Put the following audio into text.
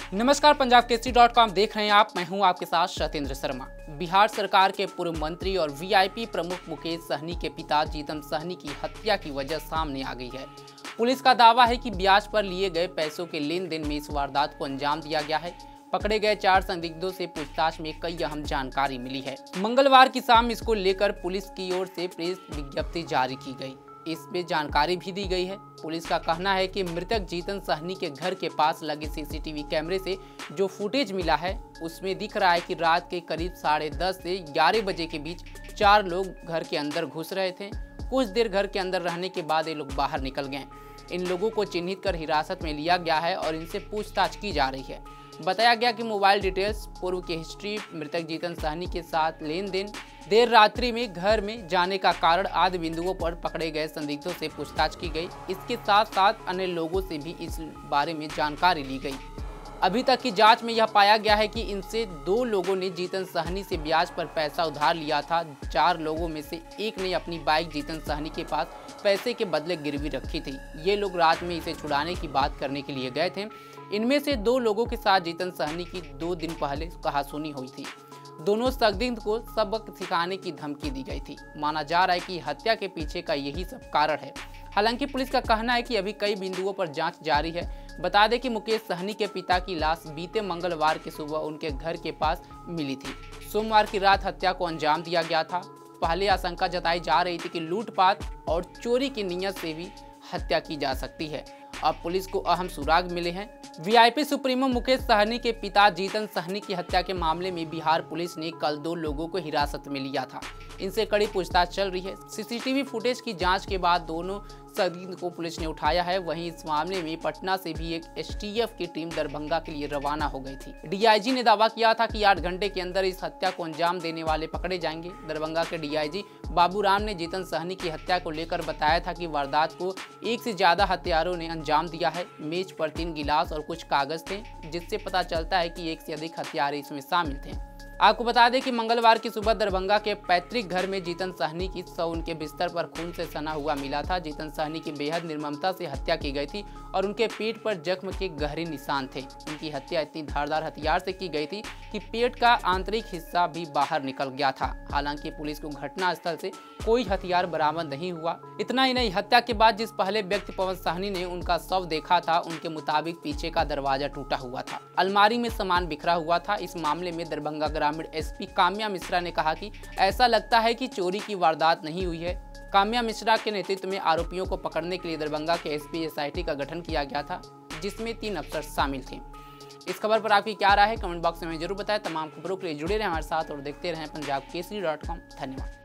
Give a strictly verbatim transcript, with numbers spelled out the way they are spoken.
नमस्कार, Punjab Kesari dot com देख रहे हैं आप। मैं हूं आपके साथ सत्येंद्र शर्मा। बिहार सरकार के पूर्व मंत्री और वीआईपी प्रमुख मुकेश सहनी के पिता जीतन सहनी की हत्या की वजह सामने आ गई है। पुलिस का दावा है कि ब्याज पर लिए गए पैसों के लेन देन में इस वारदात को अंजाम दिया गया है। पकड़े गए चार संदिग्धों से पूछताछ में कई अहम जानकारी मिली है। मंगलवार की शाम इसको लेकर पुलिस की ओर से प्रेस विज्ञप्ति जारी की गई। इसमें जानकारी भी दी गई है। पुलिस का कहना है कि मृतक जीतन सहनी के घर के पास लगे सीसीटीवी कैमरे से जो फुटेज मिला है उसमें दिख रहा है कि रात के करीब साढ़े दस से ग्यारह बजे के बीच चार लोग घर के अंदर घुस रहे थे। कुछ देर घर के अंदर रहने के बाद ये लोग बाहर निकल गए। इन लोगों को चिन्हित कर हिरासत में लिया गया है और इनसे पूछताछ की जा रही है। बताया गया कि मोबाइल डिटेल्स, पूर्व की हिस्ट्री, मृतक जीतन सहनी के साथ लेन देन, देर रात्रि में घर में जाने का कारण आदि बिंदुओं पर पकड़े गए संदिग्धों से पूछताछ की गई। इसके साथ साथ अन्य लोगों से भी इस बारे में जानकारी ली गई। अभी तक की जांच में यह पाया गया है कि इनसे दो लोगों ने जीतन सहनी से ब्याज पर पैसा उधार लिया था। चार लोगों में से एक ने अपनी बाइक जीतन सहनी के पास पैसे के बदले गिरवी रखी थी। ये लोग रात में इसे छुड़ाने की बात करने के लिए गए थे। इनमें से दो लोगों के साथ जीतन सहनी की दो दिन पहले कहासुनी हुई थी। दोनों संदिग्ध को सबक सिखाने की धमकी दी गई थी। माना जा रहा है कि हत्या के पीछे का यही सब कारण है। हालांकि पुलिस का कहना है कि अभी कई बिंदुओं पर जांच जारी है। बता दें कि मुकेश सहनी के पिता की लाश बीते मंगलवार की सुबह उनके घर के पास मिली थी। सोमवार की रात हत्या को अंजाम दिया गया था। पहले आशंका जताई जा रही थी कि लूटपाट और चोरी की नीयत से भी हत्या की जा सकती है। अब पुलिस को अहम सुराग मिले हैं। वीआईपी सुप्रीमो मुकेश सहनी के पिता जीतन सहनी की हत्या के मामले में बिहार पुलिस ने कल दो लोगों को हिरासत में लिया था। इनसे कड़ी पूछताछ चल रही है। सीसीटीवी फुटेज की जांच के बाद दोनों संदिग्ध को पुलिस ने उठाया है। वहीं इस मामले में पटना से भी एक एसटीएफ की टीम दरभंगा के लिए रवाना हो गई थी। डीआईजी ने दावा किया था कि आठ घंटे के अंदर इस हत्या को अंजाम देने वाले पकड़े जाएंगे। दरभंगा के डीआईजी बाबूराम ने जीतन सहनी की हत्या को लेकर बताया था कि वारदात को एक से ज्यादा हत्यारों ने अंजाम दिया है। मेज पर तीन गिलास और कुछ कागज थे, जिससे पता चलता है कि एक से अधिक हत्यारे इसमें शामिल थे। आपको बता दें कि मंगलवार की सुबह दरभंगा के पैतृक घर में जीतन सहनी की शव उनके बिस्तर पर खून से सना हुआ मिला था। जीतन सहनी की बेहद निर्ममता से हत्या की गई थी और उनके पीठ पर जख्म के गहरे निशान थे। उनकी हत्या इतनी धारदार हथियार से की गई थी कि पेट का आंतरिक हिस्सा भी बाहर निकल गया था। हालांकि पुलिस को घटनास्थल से कोई हथियार बरामद नहीं हुआ। इतना ही नहीं, हत्या के बाद जिस पहले व्यक्ति पवन सहनी ने उनका शव देखा था, उनके मुताबिक पीछे का दरवाजा टूटा हुआ था, अलमारी में सामान बिखरा हुआ था। इस मामले में दरभंगा ग्रामीण एसपी काम्या मिश्रा ने कहा कि ऐसा लगता है कि चोरी की वारदात नहीं हुई है। काम्या मिश्रा के नेतृत्व में आरोपियों को पकड़ने के लिए दरभंगा के एसपी एसआईटी का गठन किया गया था, जिसमें तीन अफसर शामिल थे। इस खबर पर आपकी क्या राय है, कमेंट बॉक्स में जरूर बताएं। तमाम खबरों के लिए जुड़े रहें हमारे साथ और देखते रहें पंजाब केसरी डॉट कॉम। धन्यवाद।